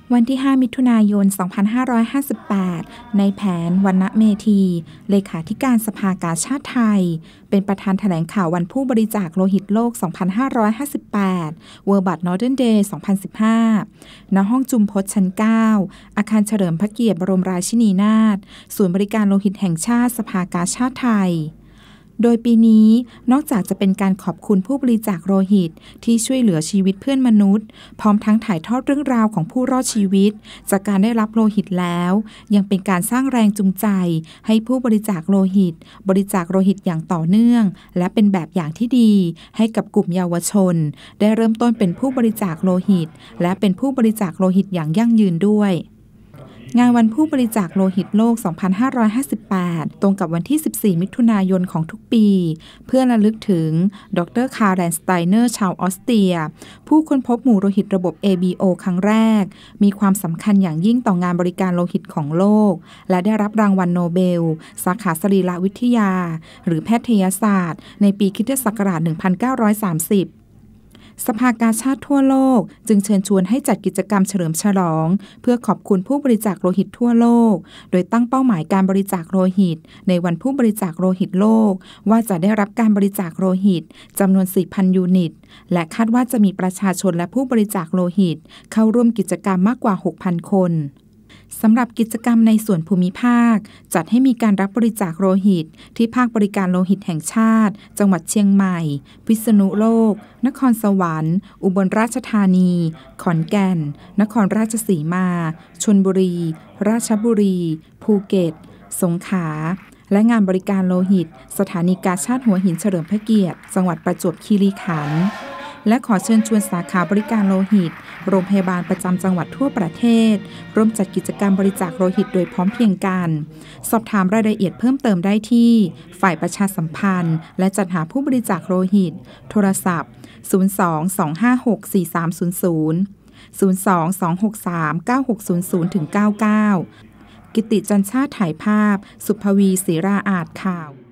วันที่ 5 มิถุนายน 2558 ในแผน วรรณเมธี เลขาธิการสภากาชาดไทย เป็นประธานแถลงข่าววันผู้บริจาคโลหิตโลก 2558 World Blood Northern Day 2015 ณ ห้องจุมพชชั้น 9 อาคารเฉลิมพระเกียรติบรมราชินีนาถ ศูนย์บริการโลหิตแห่งชาติสภากาชาดไทย โดยปีนี้นอกจากจะเป็นการขอบคุณผู้บริจาคโลหิตที่ช่วยเหลือชีวิตเพื่อนมนุษย์พร้อมทั้งถ่ายทอดเรื่องราวของผู้รอดชีวิตจากการได้รับโลหิตแล้วยังเป็นการสร้างแรงจูงใจให้ผู้บริจาคโลหิตบริจาคโลหิตอย่างต่อเนื่องและเป็นแบบอย่างที่ดีให้กับกลุ่มเยาวชนได้เริ่มต้นเป็นผู้บริจาคโลหิตและเป็นผู้บริจาคโลหิตอย่างยั่งยืนด้วยงานวันผู้บริจาคโลหิตโลก 2558 ตรงกับวันที่ 14 มิถุนายนของทุกปีเพื่อระลึกถึงดร.คาร์แลน สไตเนอร์ ชาวออสเตรียผู้ค้นพบหมู่โลหิตระบบ ABO ครั้งแรกมีความสำคัญอย่างยิ่งต่องานบริการโลหิตของโลกและได้รับรางวัลโนเบลสาขาสรีรวิทยาหรือแพทยศาสตร์ในปีค.ศ. 1930สภากาชาดทั่วโลกจึงเชิญชวนให้จัดกิจกรรมเฉลิมฉลองเพื่อขอบคุณผู้บริจาคโลหิตทั่วโลกโดยตั้งเป้าหมายการบริจาคโลหิตในวันผู้บริจาคโลหิตโลกว่าจะได้รับการบริจาคโลหิตจำนวน 4,000 ยูนิตและคาดว่าจะมีประชาชนและผู้บริจาคโลหิตเข้าร่วมกิจกรรมมากกว่า 6,000 คนสำหรับกิจกรรมในส่วนภูมิภาคจัดให้มีการรับบริจาคโลหิตที่ภาคบริการโลหิตแห่งชาติจังหวัดเชียงใหม่พิษณุโลกนครสวรรค์อุบลราชธานีขอนแก่นนครราชสีมาชลบุรีราชบุรีภูเก็ตสงขลาและงานบริการโลหิตสถานีกาชาดหัวหินเฉลิมพระเกียรติจังหวัดประจวบคีรีขันธ์และขอเชิญชวนสาขาบริการโลหิตโรงพยาบาลประจำจังหวัดทั่วประเทศร่วมจัดกิจกรรมบริจาคโลหิตโดยพร้อมเพรียงกันสอบถามรายละเอียดเพิ่มเติมได้ที่ฝ่ายประชาสัมพันธ์และจัดหาผู้บริจาคโลหิตโทรศัพท์02-256-4300 02-263-9600-99 กิติจันทร์ชาติถ่ายภาพสุภวี ศิราอาจข่าว